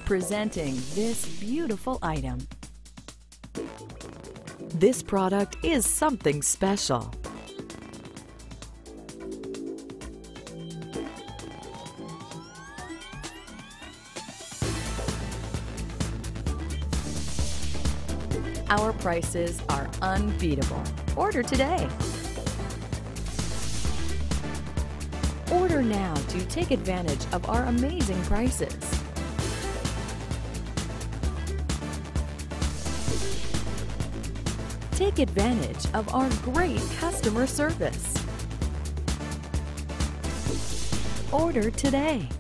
Presenting this beautiful item. This product is something special. Our prices are unbeatable. Order today. Order now to take advantage of our amazing prices. Take advantage of our great customer service. Order today.